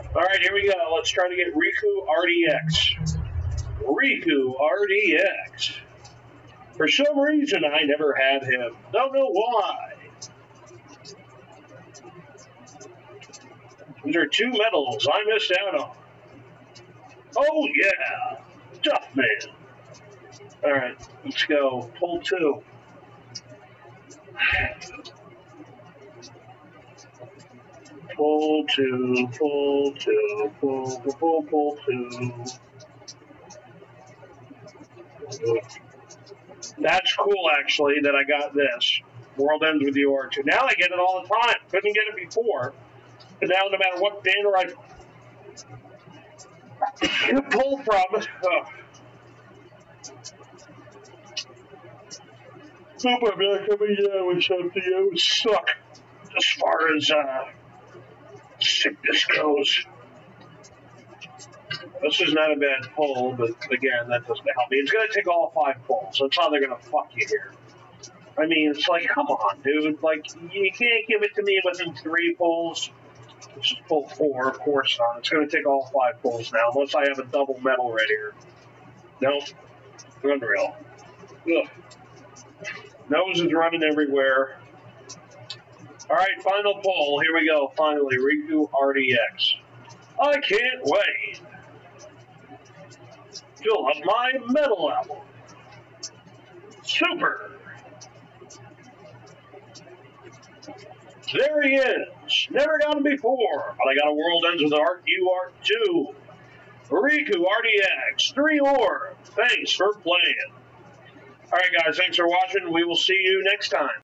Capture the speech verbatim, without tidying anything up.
All right, here we go. Let's try to get Riku R D X. Riku R D X. For some reason, I never had him. Don't know why. These are two medals I missed out on. Oh, yeah. Tough man. All right, let's go. Pull two. Pull two, pull two, pull, pull, pull, pull two. That's cool, actually, that I got this. World ends with you R two. Now I get it all the time. Couldn't get it before. But now, no matter what banner I pull from, oh. Super Black coming down with something that would suck as far as uh, sickness goes. This is not a bad pull, but again, that doesn't help me. It's going to take all five pulls. That's how they're going to fuck you here. I mean, it's like, come on, dude. Like, you can't give it to me within three pulls. This is pull four, of course not. It's going to take all five pulls now, unless I have a double medal right here. Nope. Unreal. Ugh. Nose is running everywhere. All right, final pull. Here we go. Finally, Riku R D X. I can't wait. Fill up my medal album. Super. There he is. Never got him before, but I got a World Ends with Art U R two. Riku R D X. Three more. Thanks for playing. All right, guys. Thanks for watching. We will see you next time.